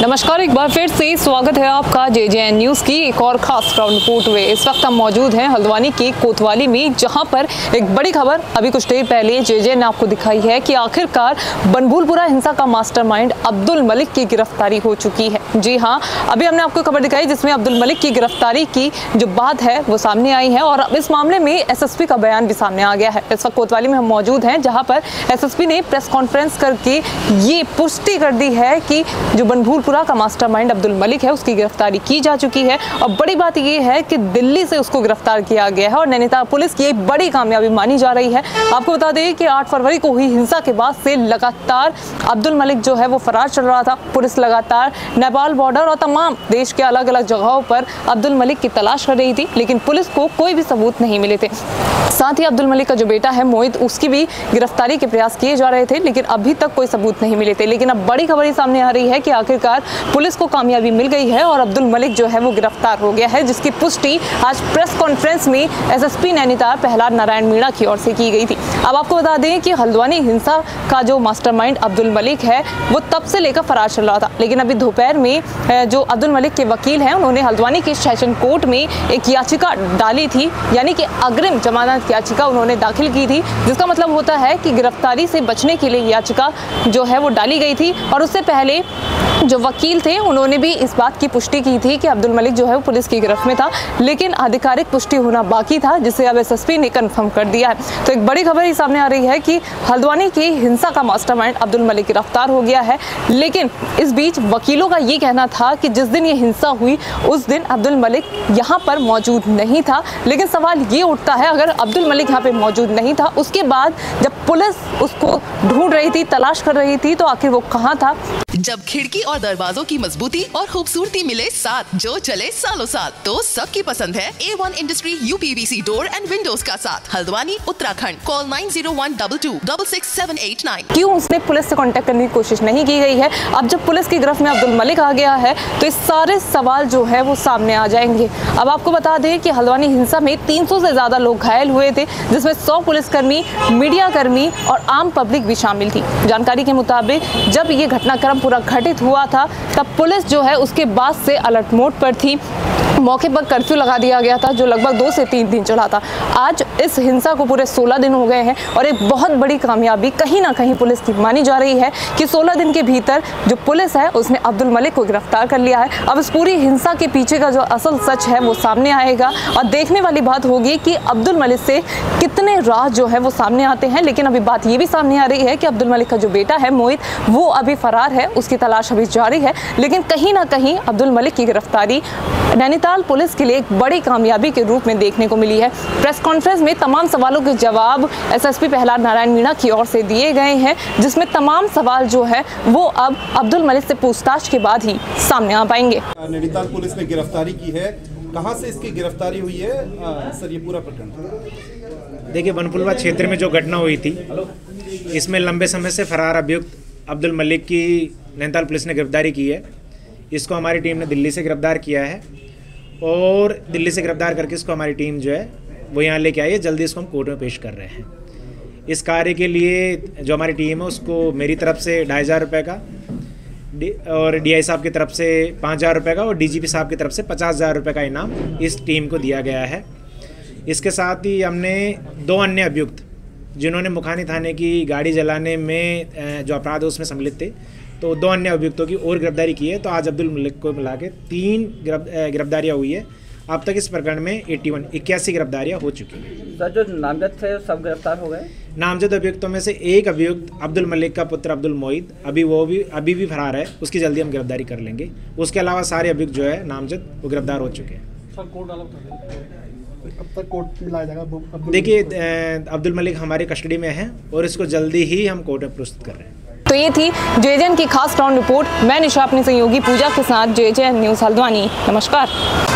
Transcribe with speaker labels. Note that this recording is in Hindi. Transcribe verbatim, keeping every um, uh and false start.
Speaker 1: नमस्कार, एक बार फिर से स्वागत है आपका जे जे एन न्यूज़ की एक और खास ग्राउंड रिपोर्ट में। इस वक्त हम मौजूद हैं हल्द्वानी के कोतवाली में, जहां पर एक बड़ी खबर अभी कुछ देर पहले जे जे ने आपको दिखाई है कि आखिरकार बनभूलपुरा हिंसा का मास्टरमाइंड अब्दुल मलिक की गिरफ्तारी हो चुकी है। जी हाँ, अभी हमने आपको खबर दिखाई जिसमें अब्दुल मलिक की गिरफ्तारी की जो बात है वो सामने आई है और अब इस मामले में एस एस पी का बयान भी सामने आ गया है। इस वक्त कोतवाली में हम मौजूद हैं जहाँ पर एस एस पी ने प्रेस कॉन्फ्रेंस करके ये पुष्टि कर दी है कि जो बनभूलपुरा का मास्टरमाइंड अब्दुल मलिक है उसकी गिरफ्तारी की जा चुकी है। और बड़ी बात यह है कि दिल्ली से उसको गिरफ्तार किया गया है और नैनीताल पुलिस की एक बड़ी कामयाबी मानी जा रही है। आपको बता दें कि आठ फरवरी को हुई हिंसा के बाद से लगातार अब्दुल मलिक जो है वो फरार चल रहा था। पुलिस लगातार नेपाल बॉर्डर और तमाम देश के अलग अलग जगहों पर अब्दुल मलिक की तलाश कर रही थी, लेकिन पुलिस को कोई भी सबूत नहीं मिले थे। साथ ही अब्दुल मलिक का जो बेटा है मोहित, उसकी भी गिरफ्तारी के प्रयास किए जा रहे थे, लेकिन अभी तक कोई सबूत नहीं मिले थे। लेकिन अब बड़ी खबर सामने आ रही है कि आखिरकार पुलिस को कामयाबी मिल गई है और अब्दुल मलिक जो है वो गिरफ्तार हो गया है, जिसकी पुष्टि आज प्रेस कॉन्फ्रेंस में S S P Nainital Prahlad Narayan Meena की ओर से की गई थी। अब आपको बता दें कि हल्द्वानी हिंसा का जो मास्टरमाइंड अब्दुल मलिक है वो तब से लेकर फरार चल रहा था, लेकिन अभी दोपहर में जो अब्दुल मलिक के वकील हैं उन्होंने हल्द्वानी के सेशन कोर्ट में एक याचिका डाली थी, यानी कि अग्रिम जमानत याचिका उन्होंने दाखिल की थी, जिसका मतलब होता है कि गिरफ्तारी से बचने के लिए याचिका जो है वो डाली गई थी। और उससे पहले जो वकील थे उन्होंने भी इस बात की पुष्टि की थी कि अब्दुल मलिक जो है वो पुलिस की गिरफ्त में था, लेकिन आधिकारिक पुष्टि होना बाकी था, जिसे अब एस एस पी ने कंफर्म कर दिया है। तो एक बड़ी खबर ही सामने आ रही है कि हल्द्वानी की हिंसा का मास्टरमाइंड अब्दुल मलिक गिरफ्तार हो गया है। लेकिन इस बीच वकीलों का ये कहना था कि जिस दिन ये हिंसा हुई उस दिन अब्दुल मलिक यहाँ पर मौजूद नहीं था। लेकिन सवाल ये उठता है, अगर अब्दुल मलिक यहाँ पे मौजूद नहीं था, उसके बाद जब पुलिस उसको ढूंढ रही थी, तलाश कर रही थी, तो आखिर वो कहाँ था?
Speaker 2: जब खिड़की और दरवाजों की मजबूती और खूबसूरती मिले साथ, जो चले सालों साल, तो सबकी पसंद है A one industry U P V C door and windows का साथ। Haldwani, Uttarakhand. Call nine zero one two two double six seven eight nine.
Speaker 1: क्यों उसने पुलिस से कांटेक्ट करने की कोशिश नहीं की गई है? अब जब पुलिस की गिरफ्त में अब्दुल मलिक आ गया है तो इस सारे सवाल जो है वो सामने आ जाएंगे। अब आपको बता दें कि हल्द्वानी हिंसा में तीन सौ से ज्यादा लोग घायल हुए थे, जिसमें सौ पुलिसकर्मी, मीडिया कर्मी और आम पब्लिक भी शामिल थी। जानकारी के मुताबिक जब ये घटनाक्रम पूरा घटित हुआ था तब पुलिस जो है उसके बाद से अलर्ट मोड पर थी। मौके पर कर्फ्यू लगा दिया गया था जो लगभग दो से तीन दिन चला था। आज इस हिंसा को पूरे सोलह दिन हो गए हैं और एक बहुत बड़ी कामयाबी कहीं ना कहीं पुलिस की मानी जा रही है कि सोलह दिन के भीतर जो पुलिस है उसने अब्दुल मलिक को गिरफ्तार कर लिया है। अब इस पूरी हिंसा के पीछे का जो असल सच है वो सामने आएगा और देखने वाली बात होगी कि अब्दुल मलिक से कितने राज जो है वो सामने आते हैं। लेकिन अभी बात ये भी सामने आ रही है कि अब्दुल मलिक का जो बेटा है मोहित, वो अभी फरार है, उसकी तलाश अभी जारी है। लेकिन कहीं ना कहीं अब्दुल मलिक की गिरफ्तारी नैनीताल पुलिस के लिए एक बड़ी कामयाबी के रूप में देखने को मिली है। प्रेस कॉन्फ्रेंस में तमाम सवालों के जवाब S S P Prahlad Narayan Meena की ओर से दिए गए हैं, जिसमें तमाम सवाल जो है वो अब अब्दुल मलिक से पूछताछ के बाद ही सामने आ पाएंगे।
Speaker 3: नैनीताल पुलिस ने गिरफ्तारी की है, कहां से इसकी गिरफ्तारी हुई है आ, सर ये पूरा प्रकरण?
Speaker 4: देखिए, बनभूलपुरा क्षेत्र में जो घटना हुई थी इसमें लंबे समय से फरार अभियुक्त अब्दुल मलिक की नैनीताल पुलिस ने गिरफ्तारी की है। इसको हमारी टीम ने दिल्ली से गिरफ्तार किया है और दिल्ली से गिरफ्तार करके इसको हमारी टीम जो है वो यहाँ लेके आई है। जल्दी इसको हम कोर्ट में पेश कर रहे हैं। इस कार्य के लिए जो हमारी टीम है उसको मेरी तरफ से ढाई हज़ार रुपये का और डी आई साहब की तरफ से पाँच हज़ार रुपये का और डी जी पी साहब की तरफ से पचास हज़ार रुपये का इनाम इस टीम को दिया गया है। इसके साथ ही हमने दो अन्य अभियुक्त जिन्होंने मुखानी थाने की गाड़ी जलाने में जो अपराध है उसमें सम्मिलित थे, तो दो अन्य अभियुक्तों की और गिरफ्तारी की है। तो आज अब्दुल मलिक को मिला के तीन गिरफ्तारियाँ हुई है। अब तक इस प्रकरण में इक्यावन इक्यासी गिरफ्तारियाँ हो चुकी हैं।
Speaker 5: सर, जो नामजद थे सब गिरफ्तार हो गए?
Speaker 4: नामजद अभियुक्तों में से एक अभियुक्त अब्दुल मलिक का पुत्र अब्दुल मोहित, अभी वो भी अभी भी फरार है, उसकी जल्दी हम गिरफ्तारी कर लेंगे। उसके अलावा सारे अभियुक्त जो है नामजद वो गिरफ्तार हो चुके हैं।
Speaker 3: अब तक कोर्ट में लाया जाएगा?
Speaker 4: देखिए, अब्दुल मलिक हमारी कस्टडी में है और इसको जल्दी ही हम कोर्ट में प्रस्तुत कर रहे हैं।
Speaker 1: तो ये थी जे जे एन की खास ग्राउंड रिपोर्ट। मैं निशा अपनी सहयोगी पूजा के साथ, J J N news Haldwani. नमस्कार।